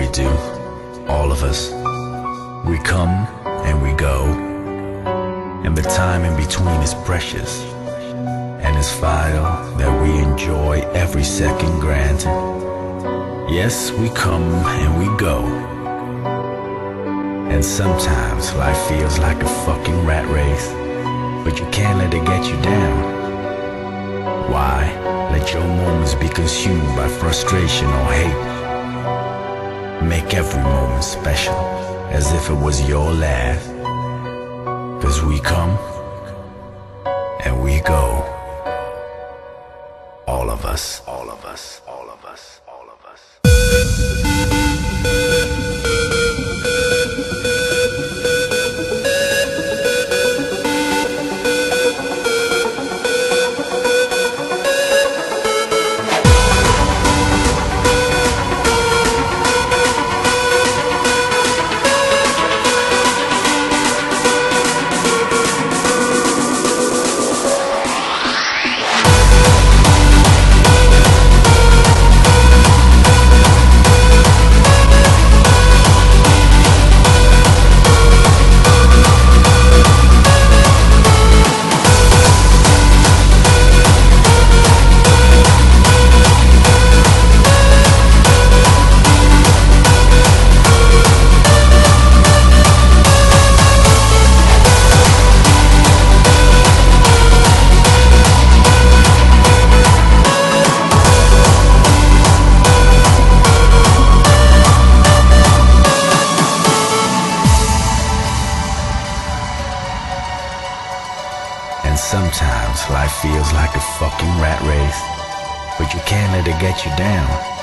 do, all of us. We come and we go, and the time in between is precious, and it's vital that we enjoy every second granted. Yes, we come and we go, and sometimes life feels like a fucking rat race, but you can't let it get you down. Why let your moments be consumed by frustration or hate? Make every moment special, as if it was your last. 'Cause we come and we go, all of us, all of us, all of us, all of us. And sometimes life feels like a fucking rat race, but you can't let it get you down.